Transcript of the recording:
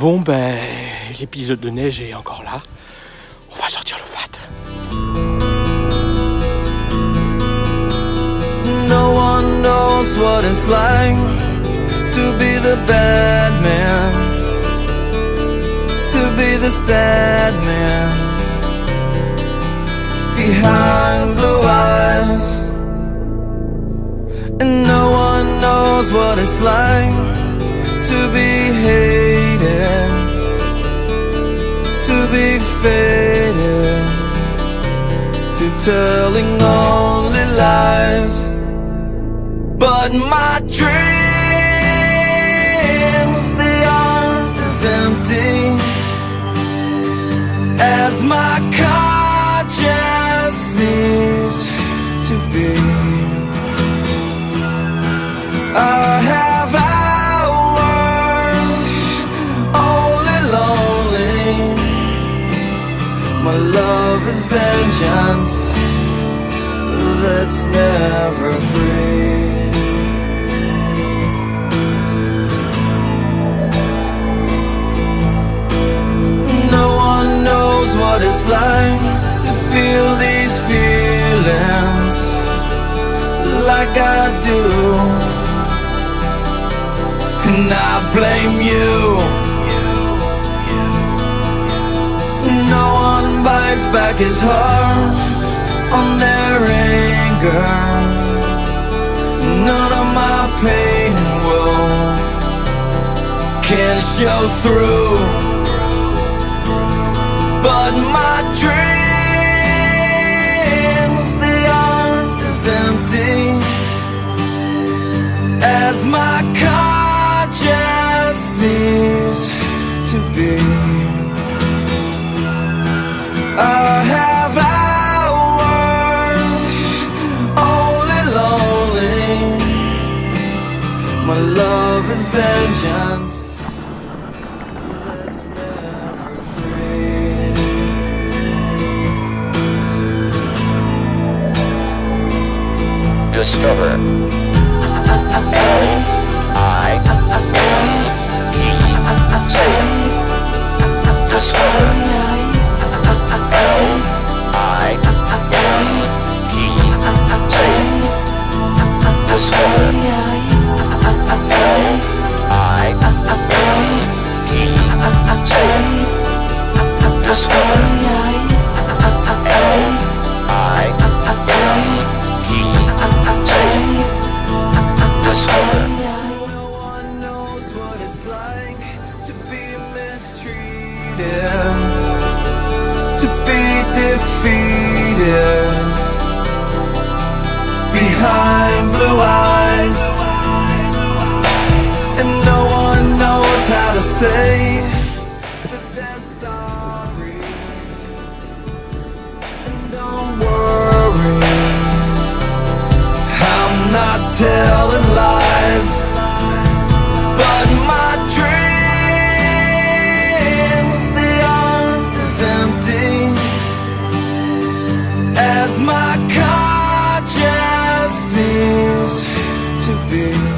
Bon, ben, l'épisode de neige est encore là. On va sortir le fat. No one knows what it's like to be the bad man, to be the sad man behind blue eyes. And no one knows what it's like to be hated, to be faded, to telling only lies. But my dreams, they aren't as empty as my conscience seems to be. I have hours only lonely. My love is vengeance that's never free. What it's like to feel these feelings like I do, and I blame you. No one bites back his heart on their anger. None of my pain and woe can show through. But my dreams, they aren't as empty as my conscience seems to be. I have hours only lonely. My love is vengeance. Discover L-I-F-E. Discover L-I-F-E. Discover L-I-F-E. Discover No one knows what it's like to be mistreated, to be defeated behind blue eyes. And no one knows how to say that they're sorry. And don't worry, I'm not telling lies. But my dreams, they aren't as empty as my conscience seems to be.